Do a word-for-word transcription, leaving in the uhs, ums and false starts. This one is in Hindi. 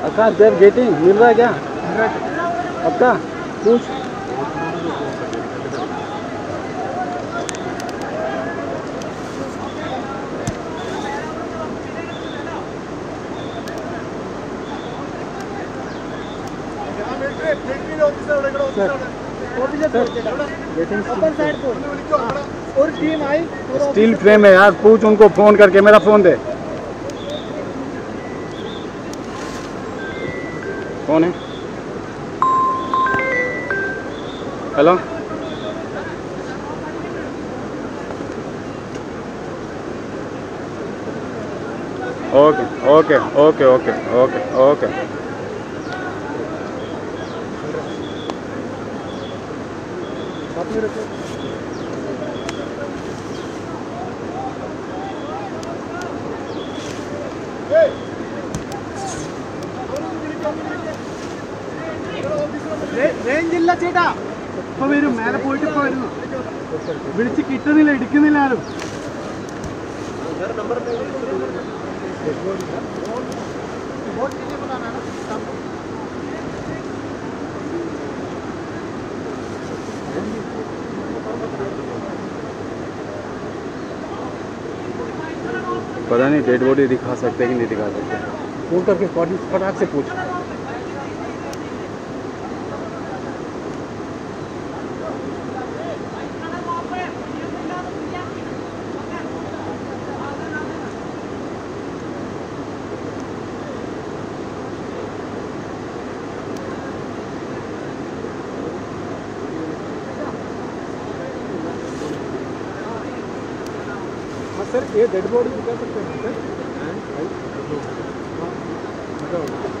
आकाश देव गेटिंग मिल रहा है क्या आपका पूछ। स्टील फ्रेम है यार, पूछ उनको फोन करके, मेरा फोन दे। कौन है? Hello okay okay okay okay okay okay range ഇല്ല ചേട്ടാ. ഇപ്പൊ വരും, മേലെ പോയിട്ട് ഇപ്പൊ വരുന്നു. വിളിച്ച് കിട്ടുന്നില്ല, എടുക്കുന്നില്ല ആരും. पता नहीं डेड बॉडी दिखा सकते कि नहीं दिखा सकते। फोन करके फटाक से पूछ। सर ये डेड बॉडी दिखा सकते हैं सर?